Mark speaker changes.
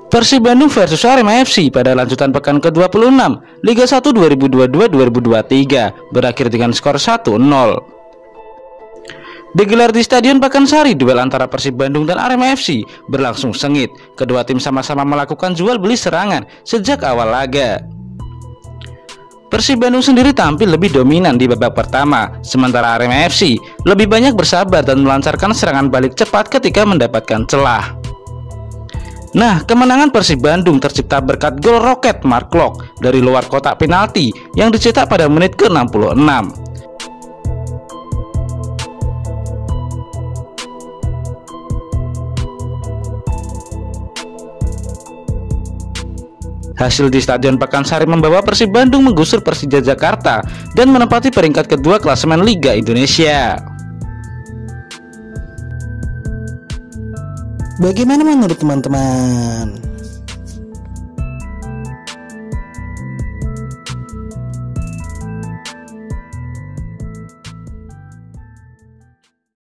Speaker 1: Persib Bandung versus Arema FC pada lanjutan pekan ke-26 Liga 1 2022-2023 berakhir dengan skor 1-0. Digelar di Stadion Pakansari, duel antara Persib Bandung dan Arema FC berlangsung sengit. Kedua tim sama-sama melakukan jual beli serangan sejak awal laga. Persib Bandung sendiri tampil lebih dominan di babak pertama, sementara Arema FC lebih banyak bersabar dan melancarkan serangan balik cepat ketika mendapatkan celah. Nah, kemenangan Persib Bandung tercipta berkat gol roket Mark Klok dari luar kotak penalti yang dicetak pada menit ke-66. Hasil di Stadion Pakansari membawa Persib Bandung menggusur Persija Jakarta dan menempati peringkat kedua klasemen Liga Indonesia.
Speaker 2: Bagaimana menurut teman-teman?